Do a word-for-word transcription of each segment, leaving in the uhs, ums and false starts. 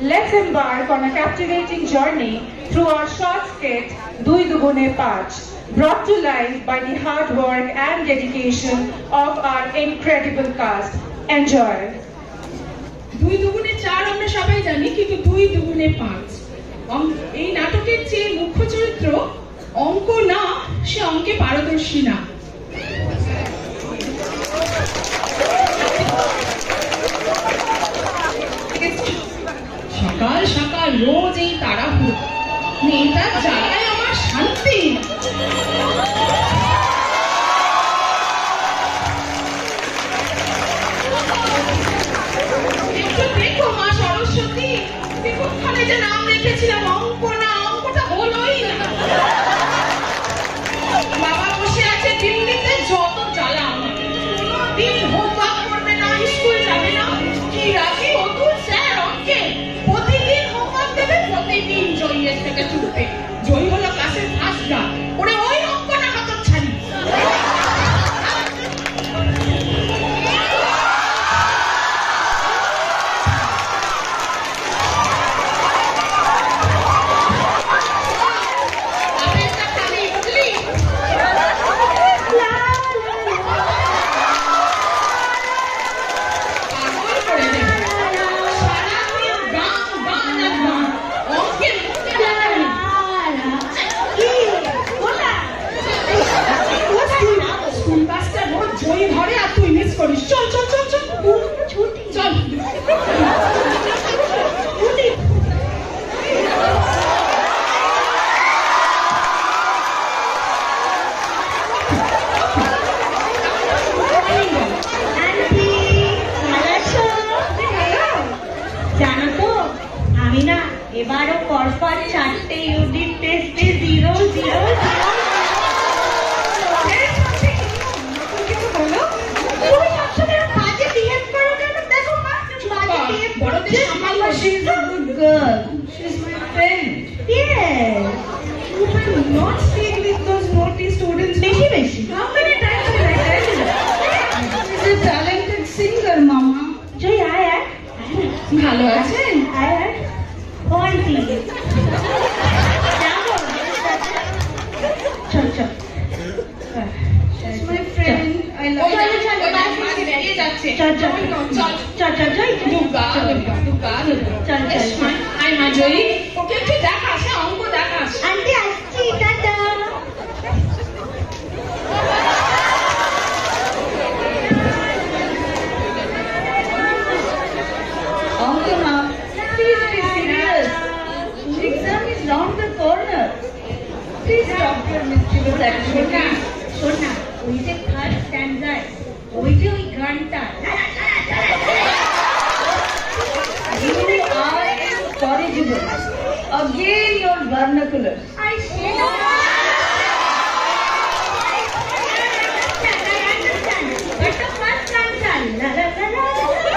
Let's embark on a captivating journey through our short skit Dui Dugune Paach, brought to life by the hard work and dedication of our incredible cast. Enjoy. দুই দুগুণে চার আমরা সবাই জানি, কিন্তু দুই দুগুণে পাঁচ। এই নাটকের যে মুখ্য চরিত্র অঙ্ক না, সে অঙ্কে পারদর্শী না। সকাল সকাল রোজ এই তাড়াহুড়ো, মেয়েটার জ্বালায় আমার শান্তি। একটু দেখো মা সরস্বতী, কোনখানে যে নাম রেখেছিলাম অঙ্ক না, অঙ্কটা হলোই না। বাবা বসে আছে দিল্লিতে, যত জ্বালা আমার। দিন হোমওয়ার্ক করবে না, স্কুল যাবে না, কি রাখি অতুল স্যার অঙ্কে প্রতিদিন হোমওয়ার্ক দেবে, প্রতিদিন জয়ের থেকে ছুটবে। জয় হলো ক্লাসের ফার্স্ট গার্ল, ওরে ওই অঙ্ক না হাতর ছাড়ি। চল চল চল চল চল। জানো তো আমি না এবারও পরপর চারটে ইউনিট টেস্টে zero zero She's a good girl. She's my friend. Yes. You will not stay with those naughty students. Beshi beshi. How many times did I tell you? She's a talented singer, Mama. Joy, I am. ভালো আছেন? I am. Auntie. Chal chal. She's my friend. I love her. Chal chal. বেরিয়ে যাচ্ছে। চল চল চল চল চল চল দুগা দুগা দুগা চল চল আই মা জয়ী, ওকে একটু দেখাস, অঙ্ক দেখাস। আন্টি আসছি, টাটা। অঙ্ক মা, please be serious, exam is round the corner. Please stop your mischievous activity. শোন না, ওই যে থার্ড স্ট্যান্ডার্ড, ওই যে ওই গানটা, you are incorrigible. Again your vernacular. I say no. I understand. But the first can't la la la la.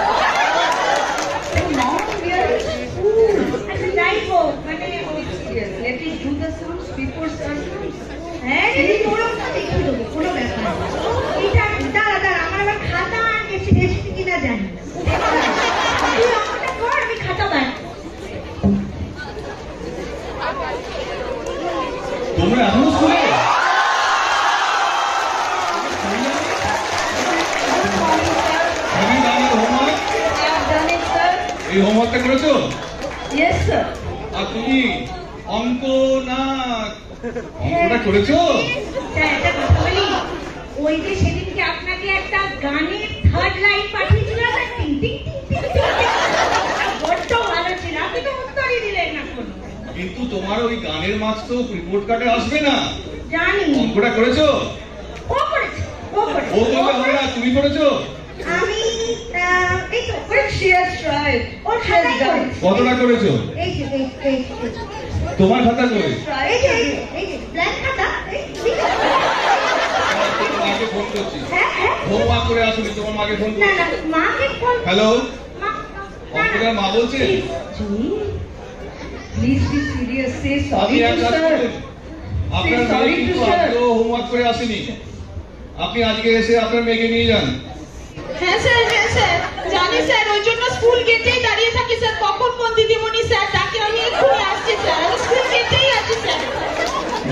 So now we are in school. And the night walk. But yes, let it do the sounds before sunrise. হ্যাঁ, যদি তোর ওটা দেখে দেবো, কোনো ব্যাপার না। এটা দাঁড়া দাঁড়া, আমার আবার খাতা এসে এসেছে কিনা জানি না। তুই অঙ্কটা কর, আমি খাতা বাদ। তোমরা এখনো স্কুলে? এই হোমওয়ার্কটা করেছো? Yes sir. আর তুমি অঙ্ক না অঙ্কটা করেছো? একটা কথা বলি, ওই যে সেদিনকে আপনাকে একটা গানের থার্ড লাইন পাঠিয়েছিলাম না, টিং টিং টিং টিং, বড্ড ভালো ছিল, আপনি তো উত্তরই দিলেন না কোনো। কিন্তু তোমার ওই গানের মার্কস তো রিপোর্ট কার্ডে আসবে না। জানি। অঙ্কটা করেছো? ও করেছে, ও করেছে। ও করলে হবে না, তুমি করেছো? আমি এই তো she has tried. ও খাতায় করেছে। কতটা করেছো? এই যে এই এই তোমার খাতা কই? এই যে এই যে ব্ল্যাক খাতা, এই ঠিক আছে। মাকে ফোন করছি। হ্যাঁ হ্যাঁ। হোমওয়ার্ক করে আসুনি, তোমার মাকে ফোন করছি। না না, মাকে ফোন। হ্যালো, মা, অঙ্কটার মা বলছে? Please be serious, say sorry to sir. আপনার মেয়ে কিন্তু আজকেও হোমওয়ার্ক করে আসেনি। আপনি আজকে এসে আপনার মেয়েকে নিয়ে যান। হ্যাঁ স্যার, হ্যাঁ স্যার, জানি স্যার, ওই জন্য স্কুল গেটেই দাঁড়িয়ে থাকি স্যার, কখন কোন দিদিমণি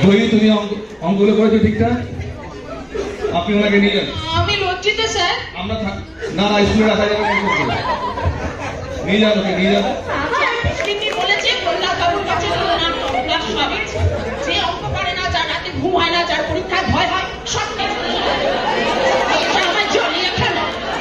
জয়ী তুমি অঙ্ক অঙ্কগুলো করেছো ঠিকঠাক? আপনি ওনাকে নিয়ে যান। আমি লজ্জিত স্যার। আমরা থাক না না স্কুলে রাখা যাবে না, নিয়ে যান ওকে নিয়ে যান। তিনি বলেছে প্রহ্লাদ বাবুর কাছে ক্লাস হবে, যে অঙ্ক পারে না, যার রাতে ঘুম হয় না, যার পরীক্ষায় ভয় হয়, সব আমার জড়িয়ে খেলো।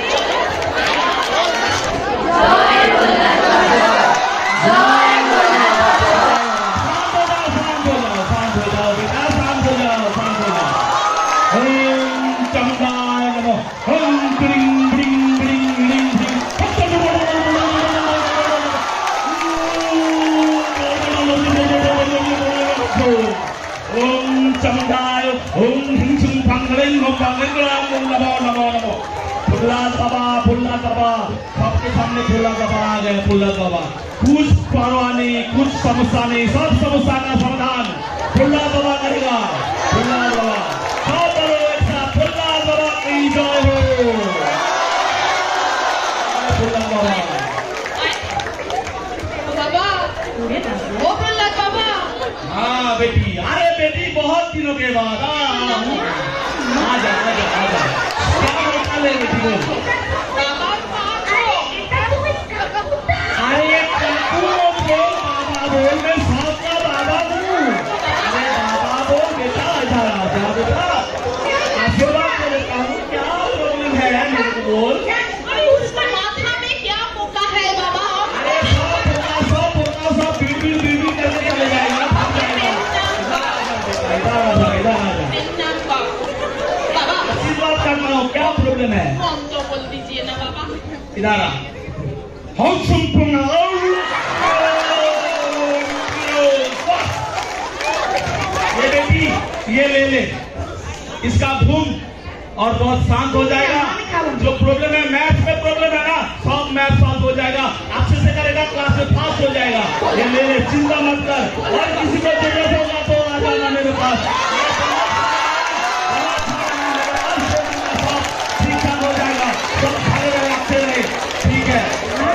सबके सामने फुल्लाद बाबा आ गए। फुल्लाद बाबा कुछ परवाह नहीं, कुछ समस्या नहीं, सब समस्या का समाधान फुल्लाद बाबा करेगा। फुल्लाद बाबा सब बोलो एक साथ, फुल्लाद बाबा की जय हो। फुल्लाद बाबा बाबा, ओ प्रहलाद बाबा। हाँ बेटी, अरे बेटी बहुत दिनों के बाद आ जा आ जा आ जा। क्या होता है बेटी को? अरे काकू बोल, बाबा बोल, मैं सबका बाबा हूँ। अरे बाबा बोल बेटा, इधर आ जा बेटा, आशीर्वाद दे देता हूँ। क्या प्रॉब्लम है मेरे को बोल। अरे उसका माथा में क्या पोका है बाबा? अरे सब पोका सब पोका सब बीबी बीबी करके चले जाएगा, भाग जाएगा। इधर आ जा इधर आ जा। बाबा आशीर्वाद करना हो, क्या प्रॉब्लम है? कौन तो बोल दीजिए ना बाबा। इधर आ। हम संपूर्ण ये बेटी ये ले ले, इसका घूम और बहुत शांत हो जाएगा। जो प्रॉब्लम है मैथ्स में प्रॉब्लम है ना, सब मैथ सॉल्व हो जाएगा, अच्छे से करेगा, क्लास में पास हो जाएगा। ये ले ले, चिंता मत कर। और किसी को जरूरत होगा तो आ जाना मेरे पास, ठीक ठाक हो जाएगा, सब खड़े रहे अच्छे रहे, ठीक है।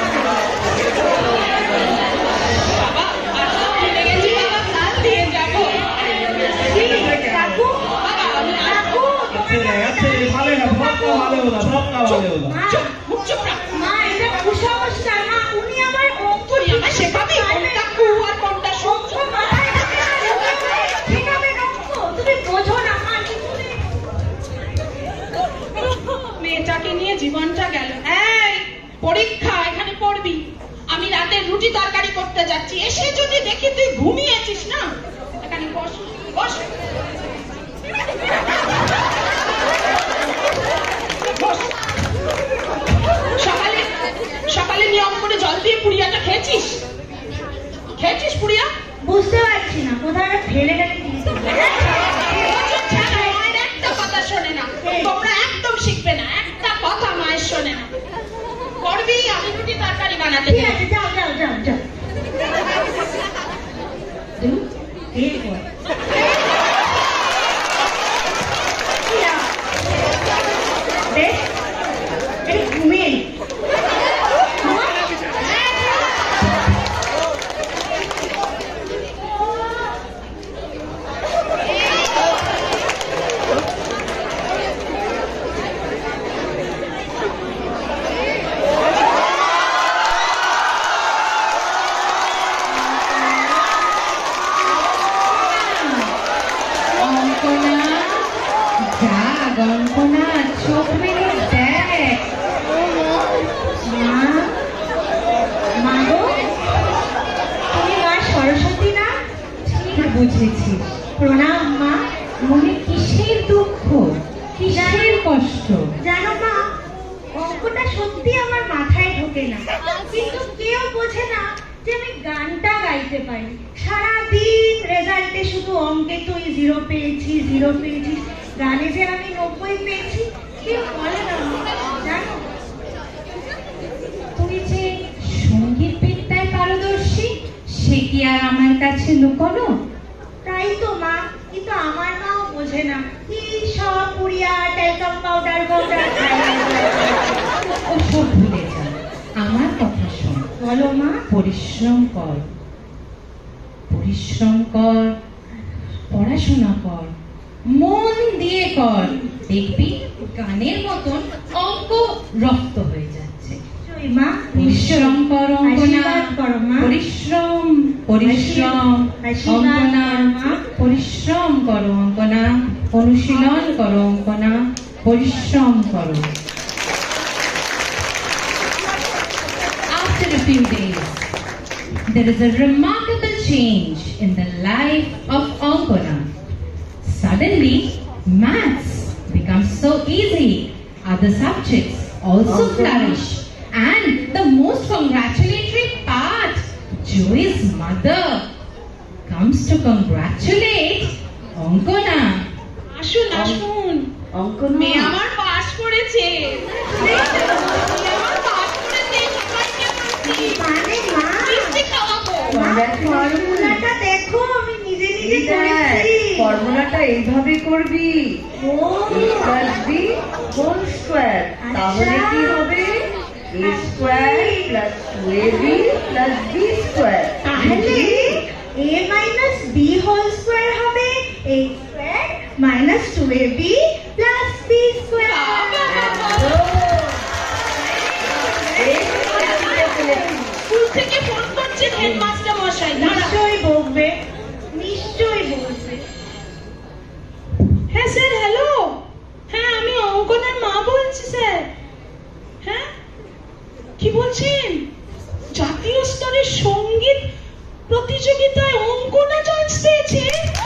बाबा आज तो भूले गए जी बाबा, साथ दिए जाओ। काकू काकू अच्छे रहे अच्छे रहे, वाले हैं सबका वाले होगा, सबका वाले होगा। চুপ মুখ চুপ রাখ। মা এটা কুসংস্কার মা, উনি আমার অঙ্ক তুই আমায় শেখাবি কোনটা কু আর কোনটা সূত্র? শেখাবেন অঙ্ক, তুমি বোঝো না মা। মেয়েটাকে নিয়ে জীবনটা গেল। এই পরীক্ষা, এখানে পড়বি। আমি রাতে রুটি তরকারি করতে যাচ্ছি, এসে যদি দেখি তুই ঘুমিয়েছিস না, এখানে বস বস বস। সকালে সকালে নিয়ম করে জল দিয়ে পুড়িয়াটা খেয়েছিস? খেয়েছিস পুড়িয়া? বুঝতে পারছি না, কোথায় ফেলে গেলে দিয়েছি। বছর ছাড়া মায়ের একটা কথা শোনে না। তোমরা একদম শিখবে না, একটা কথা মায়ের শোনে না। করবি, আমি রুটি তরকারি বানাতে ঠিক যাই। আছে, যাও যাও যাও যাও। দেখুন, এই কর। বেশ, এই ঘুমিয়ে নি। বুঝেছি। প্রণাম মা। মনে কিসের দুঃখ, কিসের কষ্ট? জানো মা, অঙ্কটা সত্যি আমার মাথায় ঢোকে না, কিন্তু কেউ বোঝে না যে আমি গানটা গাইতে পারি। সারাদিন রেজাল্টে শুধু অঙ্কে তুই জিরো পেয়েছি জিরো পেয়েছি, গানে যে আমি নব্বই পেয়েছি কেউ বলে না জানো। তুই যে সঙ্গীত বিদ্যায় পারদর্শী, সে কি আর আমার কাছে লুকোনো? তাই তো মা, কিন্তু আমার মাও বোঝে না। কি সব পুড়িয়া ট্যালকাম পাউডার পাউডার ওসব ভুলে যা, আমার কথা শোন। বলো মা। পরিশ্রম কর, পরিশ্রম কর, পড়াশোনা কর, মন দিয়ে কর, দেখবি গানের মতন অঙ্ক রক্ত হয়ে যাচ্ছে। মা পরিশ্রম কর অঙ্কনা, আশীর্বাদ করো মা। পরিশ্রম পরিশ্রম আশীর্বাদ অঙ্কনা, করো মা। পরিশ্রম করো অঙ্কনা, অনুশীলন করো অঙ্কনা, পরিশ্রম করো। After a few days, there is a remarkable change in the life of Ankona. Suddenly, maths becomes so easy. Other subjects also flourish. And the most congratulatory part, Joey's mother comes to congratulate Ankona. আসুন আসুন, অঙ্কনা মেয়ে আমার pass করেছে। মেয়ে আমার pass করেছে, সবাইকে বলছি। মানে মা মিষ্টি খাওয়াবো। ফর্মুলাটা দেখো, আমি নিজে নিজে করেছি। ফর্মুলাটা এইভাবে করবি, a plus b whole square, তাহলে কি হবে a square plus two a b plus b square. তাহলে a minus b whole square হবে a square minus two a b plus b square. School থেকে ফোন করছেন হেডমাস্টার মশাই। দাঁড়া। নিশ্চয়ই বকবে, নিশ্চয়ই বকবে। হ্যাঁ স্যার, হ্যালো। হ্যাঁ, আমি অঙ্কনার মা বলছি স্যার। হ্যাঁ, কি বলছেন? জাতীয় স্তরের সঙ্গীত প্রতিযোগিতায় অঙ্কনা চান্স পেয়েছে।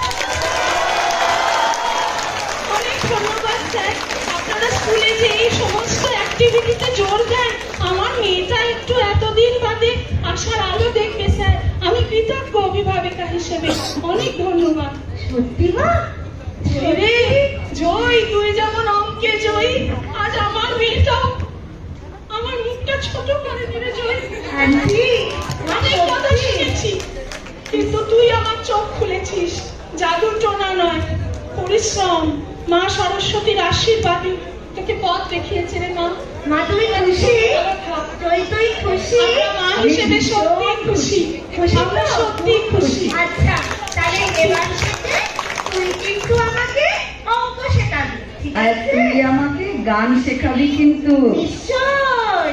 অনেক ধন্যবাদ স্যার। আপনারা স্কুলে যে এই সমস্ত অ্যাক্টিভিটিতে জোর দেন, আমার মেয়েটা একটু এতদিন বাদে আশার আলো দেখবে স্যার। আমি কৃতজ্ঞ অভিভাবিকা হিসেবে। অনেক ধন্যবাদ। সত্যি মা? রে জয়, তুই যেমন অঙ্কে জয়ী, আজ আমার মেয়েটাও আমার মুখটা ছোট করে দিলে জয়। আন্টি অনেক কথা শিখেছি, কিন্তু তুই আমার চোখ খুলেছিস। জাদুর টোনা নয়, পরিশ্রম। মা সরস্বতীর আশীর্বাদই তোকে পথ দেখিয়েছে রে মা। মা তুমি খুশি? তুই তুই খুশি? আমরা মা হিসেবে সত্যি খুশি। খুশি তো? আমরা সত্যি খুশি। আচ্ছা, তাহলে এবার থেকে তুই কিন্তু আমাকে অঙ্ক শেখাবি, ঠিক আর আছে? তুই আমাকে গান শেখাবি কিন্তু। নিশ্চয়।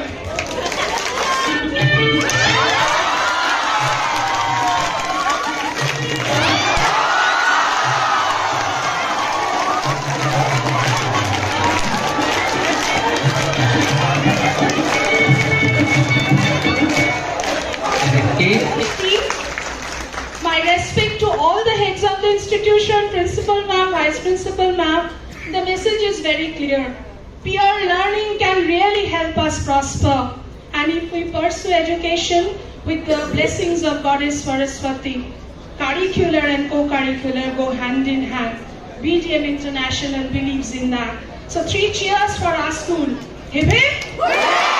My respect to all the heads of the institution, principal ma'am, vice principal ma'am. The message is very clear. Peer learning can really help us prosper. And if we pursue education with the blessings of Goddess Saraswati, curricular and co-curricular go hand in hand. B D M International believes in that. So three cheers for our school. Hip hip!